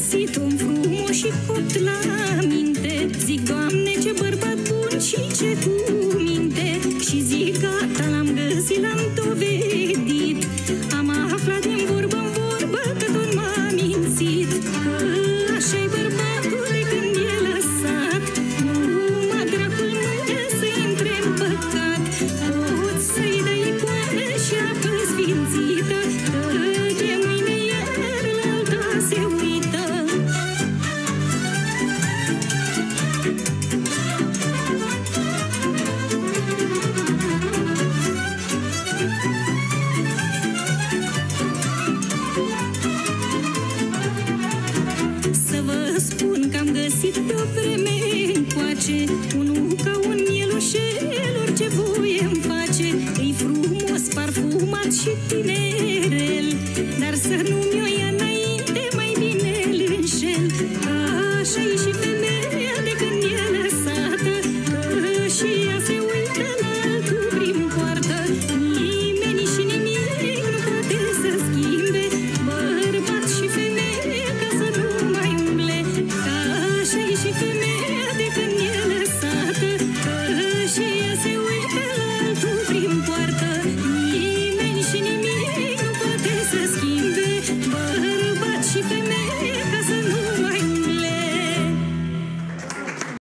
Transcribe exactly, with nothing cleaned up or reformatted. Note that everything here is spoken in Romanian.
găsit un frumos și copt la minte. Zic, Doamne, ce bărbat bun și ce cu minte. Și zic, gata, l-am găsit, l-am dovedit. Am aflat din vorbă în vorbă că tot m-a mințit. Că așa-i bărbatul de când e lăsat. Numai dracul nu se intre în păcat. Poți să-i dai icoană și apă sfințită, că de mâine iar l'alta se uită. Să vă spun că am găsit de o vreme încoace unul ca un mielușel, orice voie îmi face. E frumos, parfumat și tinerel, dar să nu